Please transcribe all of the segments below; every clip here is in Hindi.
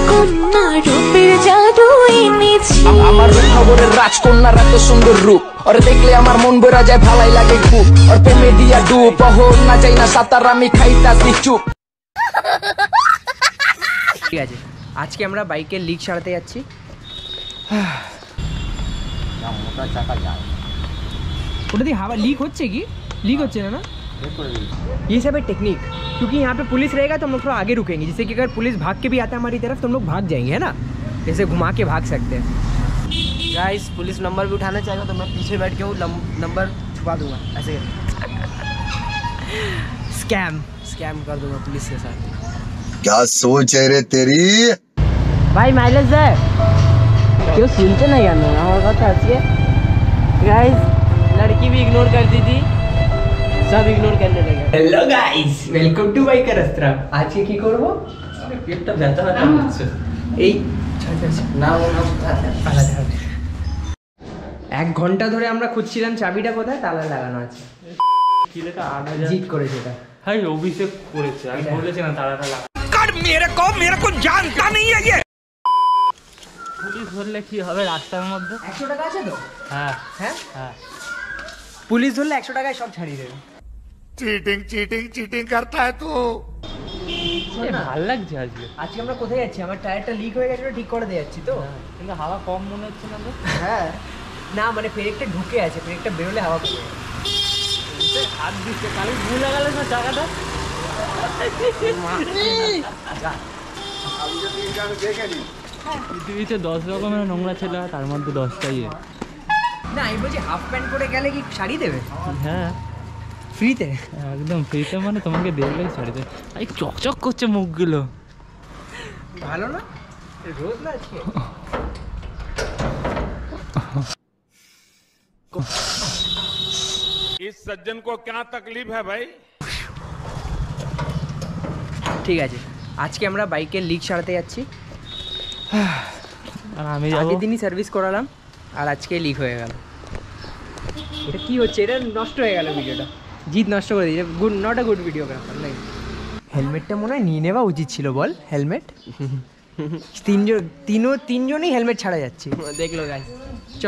কন্যা রূপের জাদু এনেছি আমার রূপনগরের রাজকন্যার এত সুন্দর রূপ আর দেখলে আমার মন ভরা যায় ভালাই লাগে খুব আর প্রেমে দিয়া ডুব অহর না যাই না সাঁতার আমি খাইতাছি চুপ। ঠিক আছে, আজকে আমরা বাইকের লিক সারাতে যাচ্ছি। ওটা দিয়ে हवा लीक होच्छे की लीक होच्छे ना ये सब है टेक्निक, क्योंकि यहाँ पे पुलिस रहेगा तो हम लोग थोड़ा आगे रुकेंगे, जिससे कि अगर पुलिस भाग के भी आता है हमारी तरफ तो हम लोग भाग जाएंगे, है ना, जैसे घुमा के भाग सकते हैं। गाइस पुलिस नंबर भी उठाना चाहेगा तो मैं पीछे बैठ के वो नंबर छुपा दूंगा, ऐसे स्कैम कर दूंगा पुलिस के साथ। क्या सोच है रे तेरी? भाई माइलेज है क्यों सुनते नहीं यार हमारे बात आज के गाइस, लड़की भी इग्नोर करती थी, सब इग्नोर करने लगे। हेलो गाइस, वेलकम टू বাইকের রাস্তা। আজকে কি করব? আরে পেটটা ব্যথা হচ্ছে এই না আলাদা হবে। 1 ঘন্টা ধরে আমরা খুঁজছিলাম চাবিটা কোথায়, তালা লাগানো আছে। কি লেখা 8000 জিত করেছে এটা। হাই অভিষেক করেছে, আমি বলেছি না তালাটা লাগা। কাট মেরে কো জানতা नहीं है ये। পুলিশ ধরলে কি হবে রাস্তার মধ্যে? 100 টাকা আছে তো? হ্যাঁ হ্যাঁ হ্যাঁ, পুলিশ ধরলে 100 টাকায় সব ছাড়িয়ে দেবে। চিটিং करता है तू। ভালো লাগছে আজকে আমরা কোথায় যাচ্ছি? আমার টায়ারটা লিক হয়ে গেছে, ঠিক করে দিয়ে যাচ্ছি তো, কিন্তু হাওয়া কম মনে হচ্ছে না তো। হ্যাঁ না মানে ব্রেকটা ঢুকে আছে, ব্রেকটা বেরোলে হাওয়া কমে হাত দিচ্ছে, কালি ভুল লাগালে না চাকাটা। পৃথিবীতে 10 রকমের নোংরা ছেলে হয়, তার মধ্যে 10টাই না। আমি বলছি হাফ প্যান্ট পরে গেলে কি শাড়ি দেবে? হ্যাঁ ফ্রিতে, একদম ফ্রিতে, মানে তোমাকে দেখলেই শাড়ি দেবে। এই চকচক করছে মুখগুলো, ভালো না? রোদ না আজকে। इस सज्जन को क्या तकलीफ है भाई? ঠিক আছে, আজকে আমরা বাইকের লিক সারাতে যাচ্ছি। আর আমি আগের দিনই সার্ভিস করালাম আর আজকে লিক হয়ে গেল। এটা কি হচ্ছে? এটা নষ্ট হয়ে গেল ভিডিওটা, জিত নষ্ট করে দিয়েছে। Good not a good videographer. নাই হেলমেটটা মনে হয় নিয়ে নেওয়া উচিত ছিল, বল হেলমেট। তিনজনই হেলমেট ছাড়া যাচ্ছে, দেখলো গাইস। চ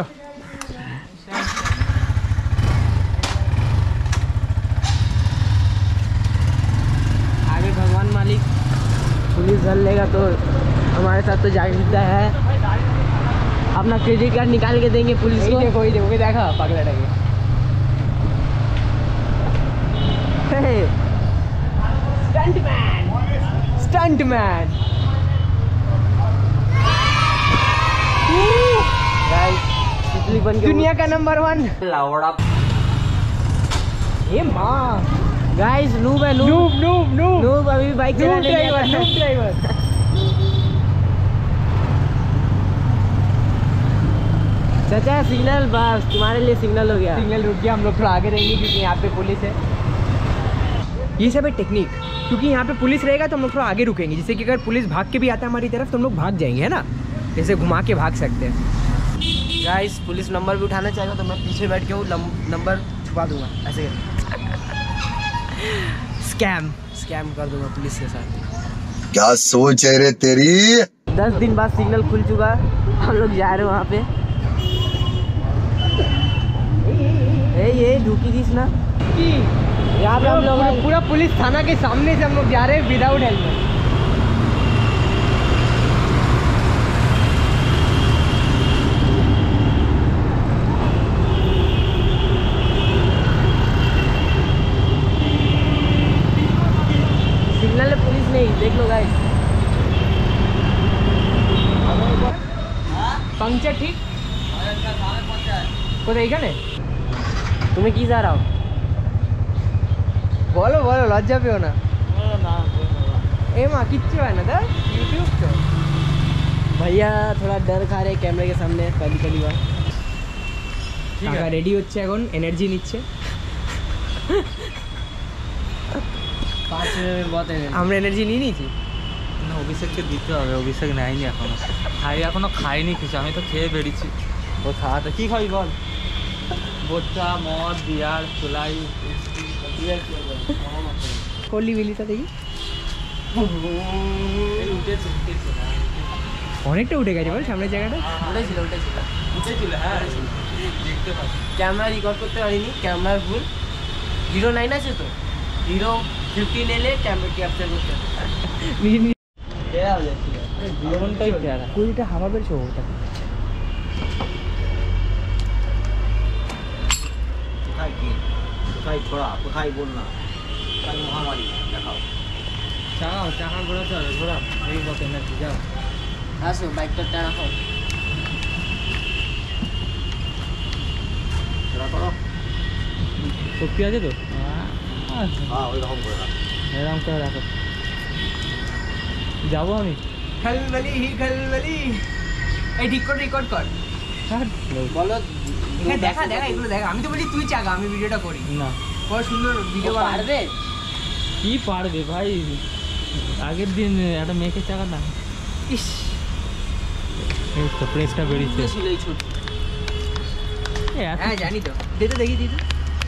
आगे भगवान मालिक, पुलिस धर लेगा तो हमारे साथ तो जागरूकता है, अपना क्रेडिट कार्ड निकाल के देंगे पुलिस को। देखो देखा पगला लगे। स्टंटमैन दुनिया का नंबर 1 लावड़ा। ये माँ गाइस, नूब है, नूब अभी भी बाइक चला नहीं आता। Noob driver. चाचा सिग्नल, बस तुम्हारे लिए सिग्नल हो गया। सिग्नल रुक गया, हम लोग थोड़ा आगे रहेंगे क्योंकि यहाँ पे पुलिस है। ये सब है टेक्निक, क्योंकि यहाँ पे पुलिस रहेगा तो हम लोग थोड़ा आगे रुकेंगे, जिससे कि अगर पुलिस भाग के भी आता है हमारी तरफ तो हम लोग भाग जाएंगे, है ना, जैसे घुमा के भाग सकते हैं। गाइस पुलिस नंबर भी उठाना चाहेगा तो मैं पीछे बैठ के वो नंबर छुपा दूंगा, ऐसे स्कैम कर दूंगा पुलिस के साथ। क्या सोच है रे तेरी? 10 दिन बाद सिग्नल खुल चुका, हम लोग जा रहे हैं वहाँ पे। ये ढूकी थी ना, यहाँ पे हम लोग पूरा पुलिस थाना के सामने से हम लोग जा रहे हैं विदाउट हेलमेट। सिग्नल है पुलिस नहीं, देख लो गाइस। पंक्चर ठीक কোথায়? এখানে তুমি কি চাও? বলো লজ্জা পেও না। ए माँ किच्छु है ना दर यूट्यूब पे। भैया थोड़ा डर खा रहे कैमरे के सामने पहली बार। কাকা রেডি হচ্ছে এখন, এনার্জি নিচ্ছে। 5 মিনিট बहुत আমরা এনার্জি নিয়ে নিয়েছি। না অভিষেককে দিতে হবে, অভিষেক নেয়নি এখনো। এখনো খাইনি কিছু, আমি তো খেয়ে বেরিয়েছি। ও খাওয়াতে কি খাবি বল? বোচা, মদ, বিয়ার, চুলাই, করলি বিলিটা দেখি। অনেকটা উঠে গেছে বল সামনের জায়গাটা। উঠেছিল হ্যাঁ দেখতে পাচ্ছি। ক্যামেরা রেকর্ড করতে পারিনি, ক্যামেরার ভুল। হিরো 9 আছে তো, হিরো 15 এলে ক্যামেরা ক্যাপচার করতে জীবনটাই প্যারা। কোনটা হাওয়া বেরছো ওটা কোথায় কি কোথায় ছড়া কোথায় বন্যা কোথায় মহামারী দেখাও। চাকাও চাকা ঘোরাতে হবে, ঘোরা এই কত এনার্জি যাও। আসো বাইকটা টানা খাও। ছড়া করো। শক্তি আছে তো? হ্যাঁ ওই রকম করে রাখো। এরকম করে রাখো। যাবো আমি। খলবলি খলবলি এই ঠিক করে রেকর্ড কর। বলো এখানে দেখা দেখা এগুলো দেখা। আমি তো বলি তুই চাগা, আমি ভিডিওটা করি না। কত সুন্দর ভিডিও বানাবে। কি পারবে ভাই, আগের দিন একটা মেয়েকে চাকা না। ইস এই তো প্রেসটা বেরিয়েছে। ছিল এই ছোট। এই এত- হ্যাঁ জানি তো, দে তো দেখি দিদি।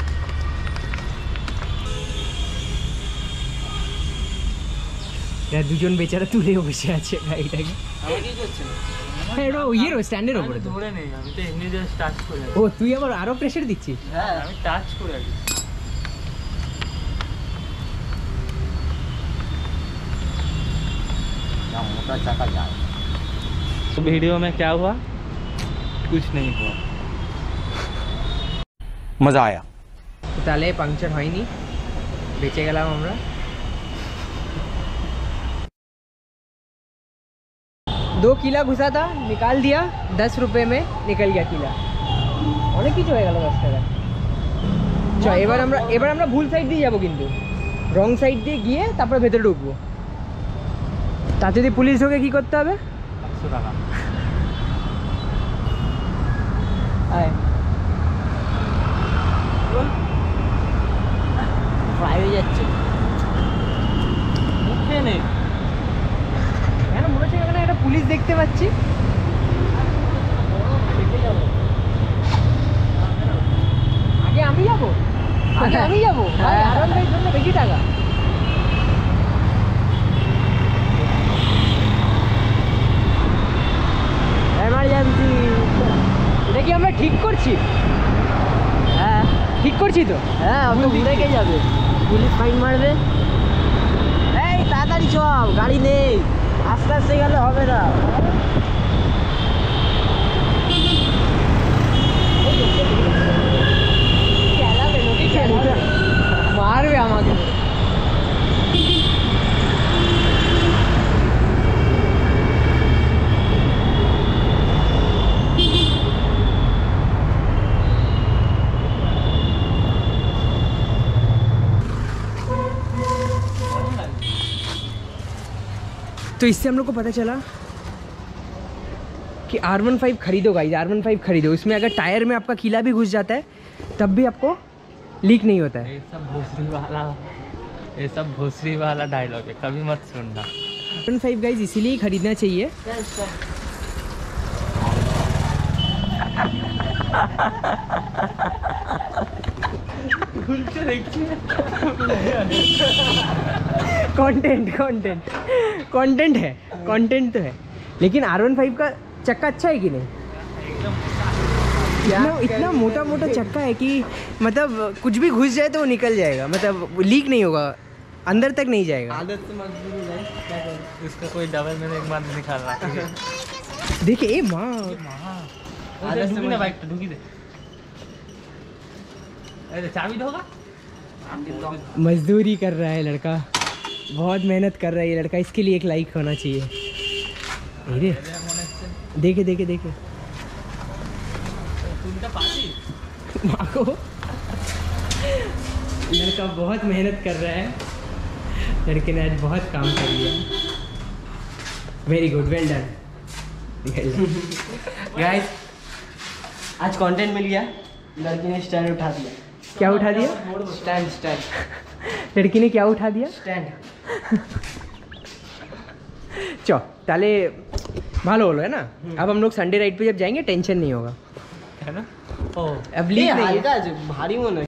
দুজন বেচারা তুলে বসে আছে গাড়িটাকে। আমার কি করছে না? হ্যাঁ এটা ইয়ের স্ট্যান্ডের ওপরে তো। ধরে নেই, আমি তো এমনি জাস্ট টাচ করে আছি। ও তুই আবার আরো প্রেসার দিচ্ছিস। হ্যাঁ আমি টাচ করে আছি। যা মোটা চাকা যায়। वीडियो में क्या हुआ? कुछ नहीं हुआ। মজা আয়া। তাহলে পাংচার হয়নি, বেঁচে গেলাম আমরা। दो किला घुसा था, निकाल दिया 10 रुपए में, निकल गया किला। অনেক কিছু হয়ে গেল 10 টাকা। চ এবার আমরা ভুল সাইড দিয়ে যাবো, কিন্তু রং সাইড দিয়ে গিয়ে তারপরে ভেতরে ঢুকবো। তা যদি পুলিশ ঢোকে কি করতে হবে? 100 টাকা। আয় ফ্রাই হয়ে যাচ্ছে। মুখে নেই। কেন মনে হচ্ছে এখানে একটা পুলিশ দেখতে পাচ্ছি। আগে আমি যাবো, আগে আমি যাবো। ভাই আরাম ভাই জন্য বেশি টাকা। এমার্জেন্সি। এটা কি আমরা ঠিক করছি? হ্যাঁ ঠিক করছি তো। হ্যাঁ অত ঘুরে কে যাবে, পুলিশ ফাইন মারবে। এই তাড়াতাড়ি সব, গাড়ি নেই, আস্তে আস্তে গেলে হবে না। মারবে আমাকে। तो इससे हम लोग को पता चला कि R15 खरीदो गाइस, R15 खरीदो। इसमें अगर टायर में आपका कीला भी घुस जाता है तब भी आपको लीक नहीं होता है। ये सब भोसरी वाला डायलॉग है, कभी मत सुनना। R15 गाइस इसीलिए ही खरीदना चाहिए। कंटेंट है, कंटेंट तो है। लेकिन R15 का चक्का अच्छा है कि नहीं? इतना मोटा मोटा चक्का है कि मतलब कुछ भी घुस जाए तो वो निकल जाएगा, मतलब लीक नहीं होगा, अंदर तक नहीं जाएगा। आदत से मजबूरी है, क्या करें? इसका कोई डबल में एक बार निकालना। देखिए माँ आदत से ना बाइक ढुकी दे। अरे चाबी दोगा? मजदूरी कर रहा है लड़का, बहुत मेहनत कर रहा है ये लड़का। इसके लिए एक लाइक होना चाहिए। अरे देखे देखे देखे माँ को, लड़का बहुत मेहनत कर रहा है। लड़के ने आज बहुत काम कर लिया। Very good, well done guys. आज कंटेंट मिल गया। लड़की ने स्टैंड उठा दिया। क्या उठा दिया? Stand stand. लड़की ने क्या उठा दिया? स्टैंड। चो ताले भालो बोलो है ना। अब हम लोग संडे राइड पे जब जाएंगे टेंशन नहीं होगा, है ना? ओ अब लीक नहीं है। भारी मन